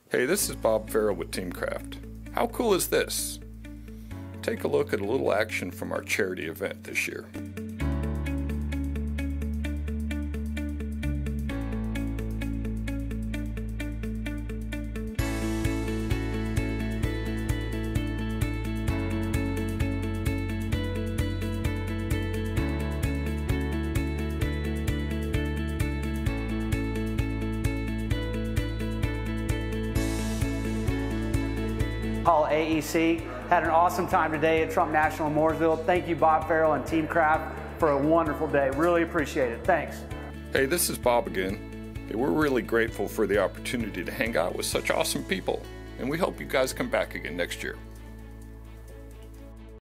Hey, this is Bob Farrell with Teamcraft. How cool is this? Take a look at a little action from our charity event this year. Hall AEC. Had an awesome time today at Trump National in Mooresville. Thank you, Bob Farrell and Teamcraft, for a wonderful day. Really appreciate it. Thanks. Hey, this is Bob again. Hey, we're really grateful for the opportunity to hang out with such awesome people, and we hope you guys come back again next year.